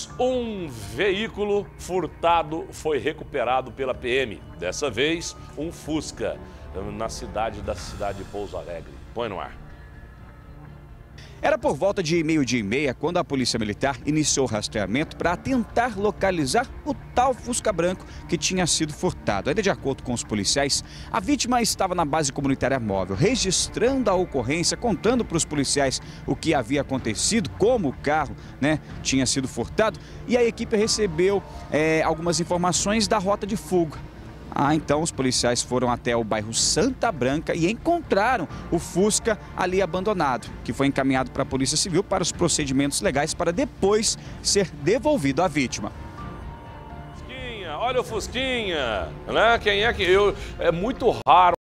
Mais um veículo furtado foi recuperado pela PM. Dessa vez, um Fusca, na cidade de Pouso Alegre. Põe no ar. Era por volta de meio-dia e meia quando a Polícia Militar iniciou o rastreamento para tentar localizar o tal Fusca branco que tinha sido furtado. Ainda de acordo com os policiais, a vítima estava na base comunitária móvel, registrando a ocorrência, contando para os policiais o que havia acontecido, como o carro tinha sido furtado, e a equipe recebeu algumas informações da rota de fuga. Então os policiais foram até o bairro Santa Branca e encontraram o Fusca ali abandonado, que foi encaminhado para a Polícia Civil para os procedimentos legais para depois ser devolvido à vítima. Fusquinha, olha o Fusquinha, né? Quem é que é muito raro